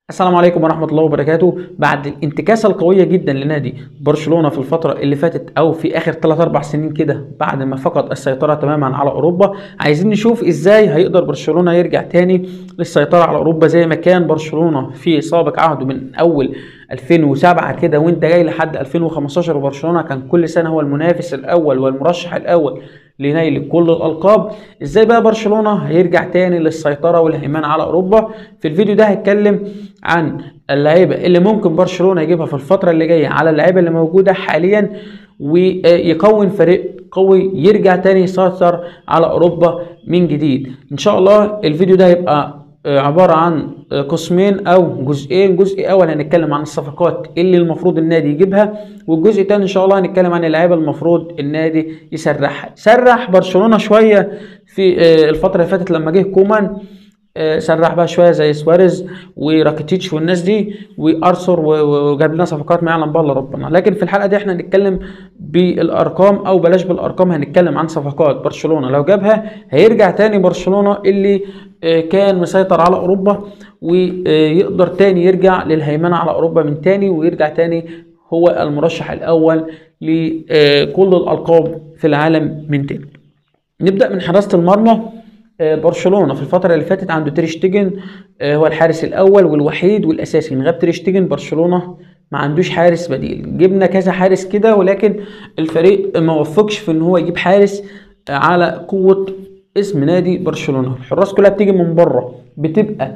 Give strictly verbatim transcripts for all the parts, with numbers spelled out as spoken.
السلام عليكم ورحمة الله وبركاته. بعد الانتكاسة القوية جدا لنادي برشلونة في الفترة اللي فاتت أو في آخر ثلاث أربع سنين كده، بعد ما فقد السيطرة تماما على أوروبا، عايزين نشوف إزاي هيقدر برشلونة يرجع تاني للسيطرة على أوروبا زي ما كان برشلونة في سابق عهده من أول ألفين وسبعة كده وأنت جاي لحد ألفين وخمستاشر. وبرشلونة كان كل سنة هو المنافس الأول والمرشح الأول لنيل كل الألقاب. ازاي بقى برشلونة هيرجع تاني للسيطرة والهيمنة على أوروبا؟ في الفيديو ده هتكلم عن اللعيبة اللي ممكن برشلونة يجيبها في الفترة اللي جاية على اللعيبة اللي موجودة حاليا، ويكون فريق قوي يرجع تاني يسيطر على أوروبا من جديد. إن شاء الله الفيديو ده هيبقى عبارة عن قسمين أو جزئين. جزء أول هنتكلم عن الصفقات اللي المفروض النادي يجيبها، والجزء الثاني إن شاء الله هنتكلم عن اللعيبة المفروض النادي يسرحها. سرح برشلونة شوية في الفترة اللي فاتت لما جه كومان، سرح بقى شويه زي سواريز وراكيتيتش والناس دي وارثر، وجاب لنا صفقات ما يعلم بها الا ربنا. لكن في الحلقه دي احنا هنتكلم بالارقام، او بلاش بالارقام، هنتكلم عن صفقات برشلونه لو جابها هيرجع تاني برشلونه اللي كان مسيطر على اوروبا، ويقدر تاني يرجع للهيمنه على اوروبا من تاني، ويرجع تاني هو المرشح الاول لكل الالقاب في العالم من تاني. نبدا من حراسه المرمى. برشلونة في الفترة اللي فاتت عنده تير شتيجن، هو الحارس الأول والوحيد والأساسي. من غاب تير شتيجن برشلونة ما عندوش حارس بديل. جبنا كذا حارس كده ولكن الفريق ما وفقش في إن هو يجيب حارس على قوة اسم نادي برشلونة. الحراس كلها بتيجي من بره، بتبقى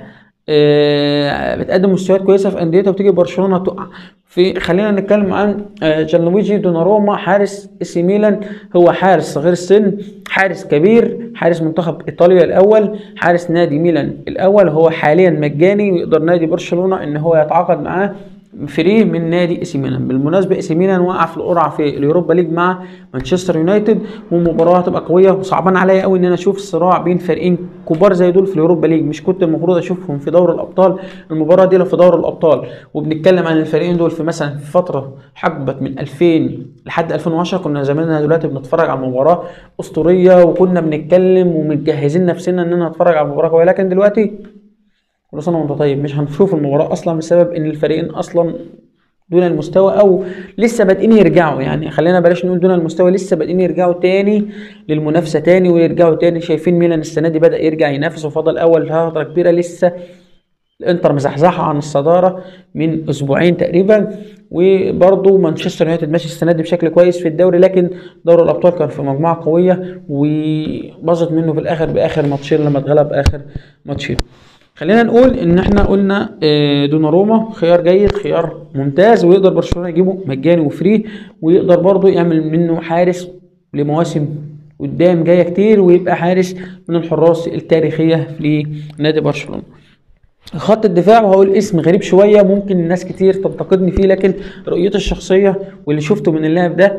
بتقدم مستويات كويسة في أنديتها، وتيجي برشلونة تقع. في خلينا نتكلم عن جانلويجي دوناروما حارس اسي ميلان. هو حارس صغير السن، حارس كبير، حارس منتخب ايطاليا الاول، حارس نادي ميلان الاول. هو حاليا مجاني، ويقدر نادي برشلونة ان هو يتعاقد معاه فري من نادي اسي ميلان. بالمناسبه اسي ميلان وقع في القرعه في اليوروبا ليج مع مانشستر يونايتد، والمباراه هتبقى قويه. وصعبان عليا قوي ان انا اشوف صراع بين فريقين كبار زي دول في اليوروبا ليج. مش كنت المفروض اشوفهم في دوري الابطال؟ المباراه دي لو في دوري الابطال، وبنتكلم عن الفريقين دول في مثلا في فتره حقبت من ألفين لحد ألفين وعشرة، كنا زماننا دلوقتي بنتفرج على مباراه اسطوريه، وكنا بنتكلم ومتجهزين نفسنا اننا نتفرج على مباراه قويه. لكن دلوقتي كل سنه وانت طيب مش هنشوف المباراه اصلا، بسبب ان الفريقين اصلا دون المستوى او لسه بادئين يرجعوا. يعني خلينا بلاش نقول دون المستوى، لسه بادئين يرجعوا تاني للمنافسه تاني ويرجعوا تاني. شايفين ميلان السنه دي بدا يرجع ينافس وفضل اول فتره كبيره. لسه الانتر مزحزحه عن الصداره من اسبوعين تقريبا، وبرضه مانشستر يونايتد ماشي السنه دي بشكل كويس في الدوري، لكن دوري الابطال كان في مجموعه قويه وباظت منه في الاخر باخر ماتشين لما اتغلب اخر ماتشين. خلينا نقول ان احنا قلنا دوناروما خيار جيد، خيار ممتاز، ويقدر برشلونه يجيبه مجاني وفري، ويقدر برضه يعمل منه حارس لمواسم قدام جايه كتير، ويبقى حارس من الحراس التاريخيه لنادي برشلونه. خط الدفاع، وهقول اسم غريب شويه ممكن الناس كتير تنتقدني فيه، لكن رؤيتي الشخصيه واللي شفته من اللاعب ده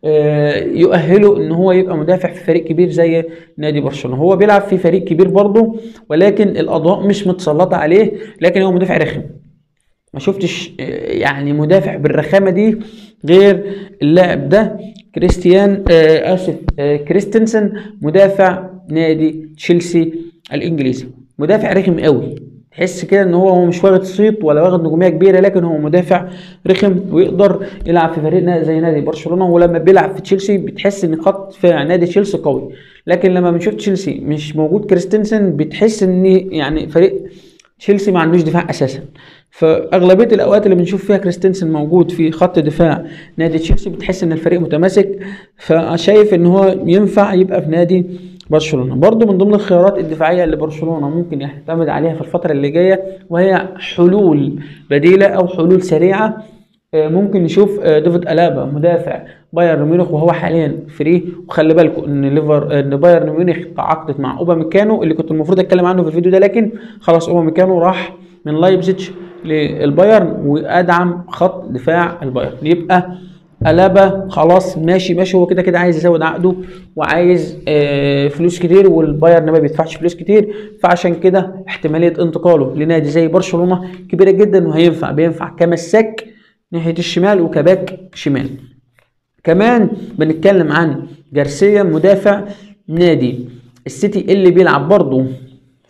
يؤهله ان هو يبقى مدافع في فريق كبير زي نادي برشلونه. هو بيلعب في فريق كبير برضه، ولكن الاضواء مش متسلطه عليه، لكن هو مدافع رخم. ما شفتش يعني مدافع بالرخامه دي غير اللاعب ده، كريستيان آه اسف آه كريستنسن، مدافع نادي تشيلسي الانجليزي. مدافع رخم قوي، تحس كده ان هو هو مش واخد صيت ولا واخد نجوميه كبيره، لكن هو مدافع رخم ويقدر يلعب في فريق زي نادي برشلونه. ولما بيلعب في تشيلسي بتحس ان خط في نادي تشيلسي قوي، لكن لما بنشوف تشيلسي مش موجود كريستنسن بتحس ان يعني فريق تشيلسي ما عندوش دفاع اساسا. فاغلبيه الاوقات اللي بنشوف فيها كريستنسن موجود في خط دفاع نادي تشيلسي بتحس ان الفريق متماسك، فشايف ان هو ينفع يبقى في نادي برشلونه. برضو من ضمن الخيارات الدفاعيه اللي برشلونه ممكن يعتمد عليها في الفتره اللي جايه، وهي حلول بديله او حلول سريعه. ممكن نشوف ديفيد ألابا مدافع بايرن ميونخ، وهو حاليا فري. وخلي بالكم ان ليفر ان بايرن ميونخ تعاقدت مع اوباميكانو اللي كنت المفروض اتكلم عنه في الفيديو ده، لكن خلاص اوباميكانو راح من لايبزيتش للبايرن وادعم خط دفاع البايرن. يبقى ألابا خلاص ماشي ماشي، هو كده كده عايز يزود عقده وعايز آه فلوس كتير، والبايرن ما بيدفعش فلوس كتير، فعشان كده احتماليه انتقاله لنادي زي برشلونه كبيره جدا، وهينفع بينفع كمساك ناحيه الشمال وكباك شمال. كمان بنتكلم عن جارسيا مدافع نادي السيتي اللي بيلعب برضه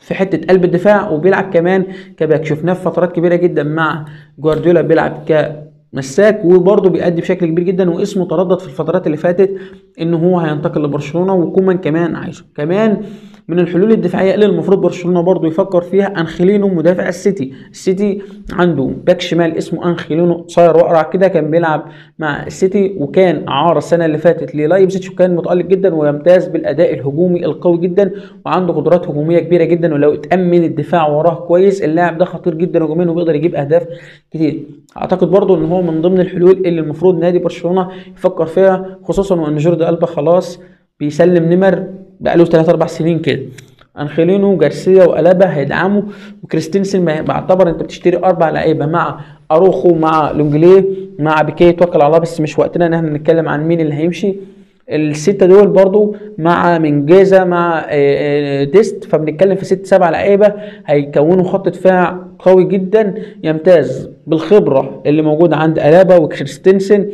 في حته قلب الدفاع، وبيلعب كمان كباك. شفناه في فترات كبيره جدا مع جوارديولا بيلعب كمساك، وبرضه بيأدي بشكل كبير جدا، واسمه تردد في الفترات اللي فاتت ان هو هينتقل لبرشلونه، وكومان كمان عايزه. كمان من الحلول الدفاعيه اللي المفروض برشلونه برضه يفكر فيها انخيلينو مدافع السيتي. السيتي عنده باك شمال اسمه انخيلينو، قصير واقرع كده، كان بيلعب مع السيتي وكان اعاره السنه اللي فاتت للايبزيتش، وكان متالق جدا ويمتاز بالاداء الهجومي القوي جدا، وعنده قدرات هجوميه كبيره جدا، ولو اتامن الدفاع وراه كويس اللاعب ده خطير جدا هجوميا وبيقدر يجيب اهداف كتير. اعتقد برضه ان هو من ضمن الحلول اللي المفروض نادي برشلونه يفكر فيها، خصوصا وان جوردي ألبا خلاص بيسلم نمر بقاله ثلاثة أربعة سنين كده. انخيلينو وجارسيا والابا هيدعموا، وكريستنسن بعتبر انت بتشتري اربع لعيبه مع اروخو مع لونجليه مع بيكيه، توكل على الله، بس مش وقتنا ان احنا نتكلم عن مين اللي هيمشي. الستة دول برضو مع منجازة مع ديست، فبنتكلم في ست سبع لعيبة هيكونوا خط دفاع قوي جدا يمتاز بالخبرة اللي موجودة عند ألابا وكريستنسن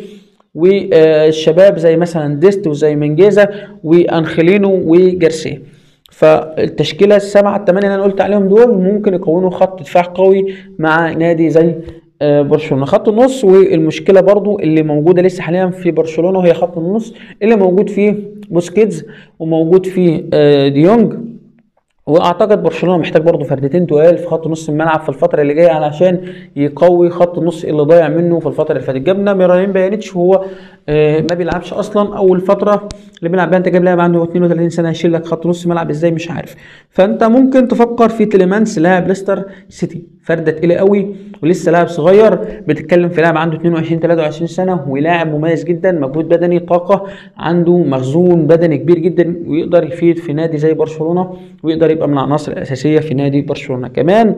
والشباب زي مثلا ديست وزي منجازة وانخيلينو وجارسيا. فالتشكيله السبعه الثمانيه اللي انا قلت عليهم دول ممكن يكونوا خط دفاع قوي مع نادي زي برشلونه. خط النص، والمشكله برضو اللي موجوده لسه حاليا في برشلونه وهي خط النص اللي موجود فيه بوسكيتس وموجود فيه ديونج، واعتقد برشلونه محتاج برضه فردتين تقال في خط نص الملعب في الفتره اللي جايه علشان يقوي خط النص اللي ضايع منه في الفتره اللي فاتت. جبنا ميرالين بيانيتش وهو آه ما بيلعبش اصلا، اول فتره اللي بيلعب بيها انت جايب لاعب عنده اثنين وثلاثين سنه هيشيل لك خط نص ملعب ازاي مش عارف. فانت ممكن تفكر في تيليمانس لاعب ليستر سيتي، فرده تقيله قوي ولسه لاعب صغير، بتتكلم في لاعب عنده اثنين وعشرين ثلاثة وعشرين سنه ولاعب مميز جدا، مجهود بدني، طاقه، عنده مخزون بدني كبير جدا ويقدر يفيد في نادي زي برشلونه ويقدر يبقى من العناصر الاساسيه في نادي برشلونه. كمان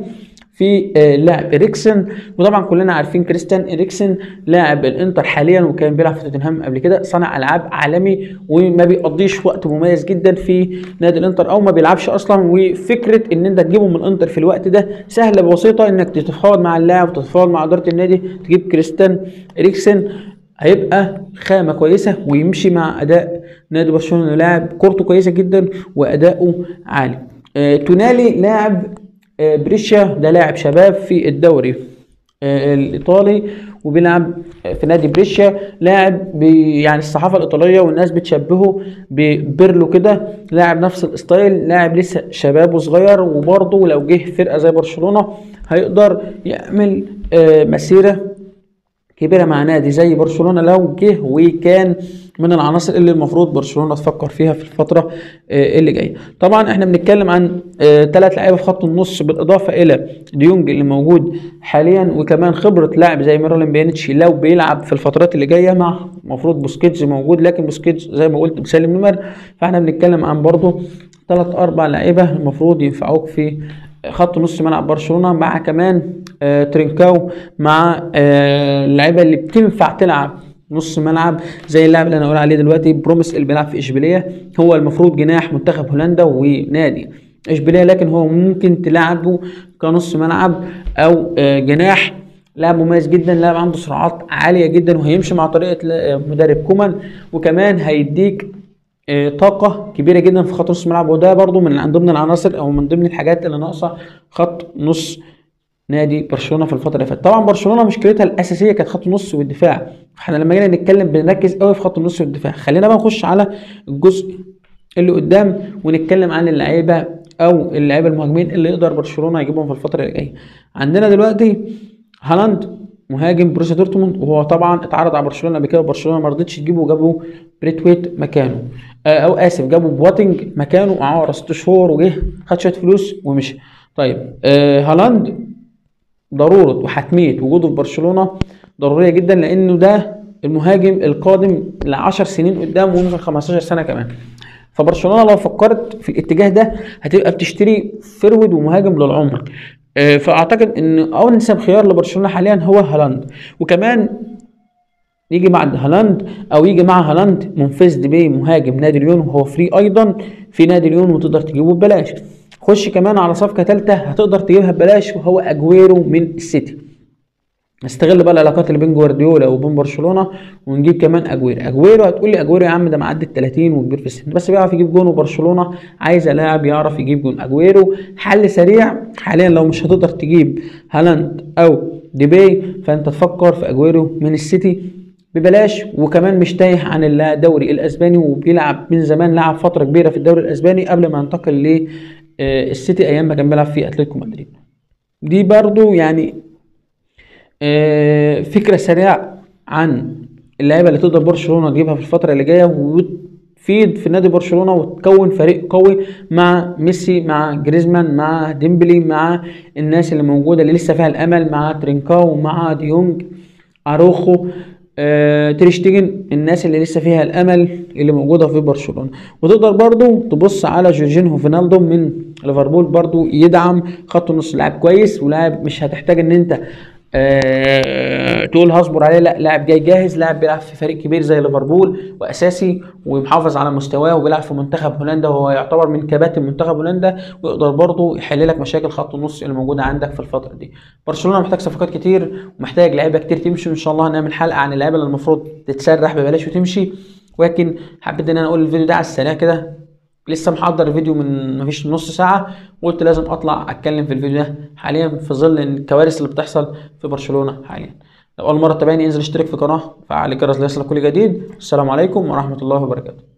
في لاعب إريكسن، وطبعا كلنا عارفين كريستيان إريكسن لاعب الانتر حاليا وكان بيلعب في توتنهام قبل كده، صانع العاب عالمي وما بيقضيش وقت مميز جدا في نادي الانتر او ما بيلعبش اصلا، وفكره ان انت تجيبه من الانتر في الوقت ده سهله بسيطه، انك تتفاوض مع اللاعب وتتفاوض مع اداره النادي تجيب كريستيان إريكسن، هيبقى خامه كويسه ويمشي مع اداء نادي برشلونه، لاعب كورته كويسه جدا واداؤه عالي. آه تونالي لاعب آه بريشيا، ده لاعب شباب في الدوري آه الايطالي وبيلعب في نادي بريشيا، لاعب يعني الصحافه الايطاليه والناس بتشبهه ببيرلو كده، لاعب نفس الستايل، لاعب لسه شباب وصغير، وبرضه لو جه فرقه زي برشلونه هيقدر يعمل آه مسيره كبيره مع نادي زي برشلونه لو جه، وكان من العناصر اللي المفروض برشلونه تفكر فيها في الفتره اللي جايه. طبعا احنا بنتكلم عن ثلاث لعيبه في خط النص بالاضافه الى ديونج اللي موجود حاليا، وكمان خبره لاعب زي ميرالين بيانيتش لو بيلعب في الفترات اللي جايه، مع المفروض بوسكيتس موجود، لكن بوسكيتس زي ما قلت بيسلم نمر، فاحنا بنتكلم عن برضه ثلاث اربع لعيبه المفروض ينفعوك في خط نص ملعب برشلونه، مع كمان آه ترينكاو، مع آه اللعيبه اللي بتنفع تلعب نص ملعب زي اللاعب اللي انا اقول عليه دلوقتي بروميس اللي بيلعب في اشبيليه، هو المفروض جناح منتخب هولندا ونادي اشبيليه، لكن هو ممكن تلعبه كنص ملعب او آه جناح، لاعب مميز جدا، لاعب عنده سرعات عاليه جدا وهيمشي مع طريقه مدرب كومان، وكمان هيديك طاقه كبيره جدا في خط نص الملعب، وده برضو من ضمن العناصر او من ضمن الحاجات اللي ناقصه خط نص نادي برشلونه في الفتره اللي فاتت. طبعا برشلونه مشكلتها الاساسيه كانت خط النص والدفاع، احنا لما جينا نتكلم بنركز قوي في خط النص والدفاع. خلينا بقى نخش على الجزء اللي قدام ونتكلم عن اللعيبه او اللعيبه المهاجمين اللي يقدر برشلونه يجيبهم في الفتره اللي جايه. عندنا دلوقتي هالاند مهاجم بروسيا دورتموند، وهو طبعا اتعرض على برشلونه قبل كده وبرشلونه ما رضتش تجيبه، وجابوا بريتويت مكانه آه او اسف جابوا بواتنج مكانه، اعاره ست شهور وجه خد شويه فلوس ومشي. طيب آه هالاند ضروره وحتميه وجوده في برشلونه ضروريه جدا، لانه ده المهاجم القادم ل عشر سنين قدام وممكن خمستاشر سنه كمان. فبرشلونه لو فكرت في الاتجاه ده هتبقى بتشتري فرود ومهاجم للعمر، فاعتقد ان انسب خيار لبرشلونه حاليا هو هالاند. وكمان يجي بعد هالاند او يجي مع هالاند منفذ ديبي مهاجم نادي ليون وهو فري ايضا في نادي ليون وتقدر تجيبه ببلاش. خش كمان على صفقه ثالثه هتقدر تجيبها ببلاش وهو اجويرو من السيتي. نستغل بقى العلاقات اللي بين جوارديولا وبين برشلونه ونجيب كمان اجويرو. اجويرو هتقول لي اجويرو يا عم ده معدي ال ثلاثين وكبير في السن، بس بيعرف يجيب جون، وبرشلونه عايزه لاعب يعرف يجيب جون. اجويرو حل سريع حاليا، لو مش هتقدر تجيب هالاند او ديباي فانت تفكر في اجويرو من السيتي ببلاش، وكمان مش تايه عن الدوري الاسباني، وبيلعب من زمان، لعب فتره كبيره في الدوري الاسباني قبل ما ينتقل للسيتي ايام ما كان بيلعب في اتلتيكو مدريد. دي برضو يعني آه، فكره سريعه عن اللعيبه اللي تقدر برشلونه تجيبها في الفتره اللي جايه وتفيد في نادي برشلونه وتكون فريق قوي مع ميسي، مع جريزمان، مع ديمبلي، مع الناس اللي موجوده اللي لسه فيها الامل، مع ترينكاو، مع ديونج، اروخو، آه، تريشتيجن، الناس اللي لسه فيها الامل اللي موجوده في برشلونه. وتقدر برضو تبص على جورجينهو فينالدو من ليفربول، برضو يدعم خط النص، لاعب كويس ولاعب مش هتحتاج ان انت أه تقول هصبر عليه، لا لاعب جاي جاهز، لاعب بيلعب في فريق كبير زي ليفربول واساسي ومحافظ على مستواه، وبيلعب في منتخب هولندا وهو يعتبر من كباتن منتخب هولندا، ويقدر برضه يحل لك مشاكل خط النص اللي موجوده عندك في الفتره دي. برشلونه محتاج صفقات كتير ومحتاج لعيبه كتير تمشي، وان شاء الله هنعمل حلقه عن اللعيبه اللي المفروض تتسرح ببلاش وتمشي. ولكن حبيت ان انا اقول الفيديو ده على السريع كده، لسه محضر الفيديو من مفيش نص ساعه، وقلت لازم اطلع اتكلم في الفيديو ده حاليا في ظل الكوارث اللي بتحصل في برشلونه حاليا. لو اول مره تتابعني انزل اشترك في القناه، فعل الجرس ليصلك كل جديد. السلام عليكم ورحمه الله وبركاته.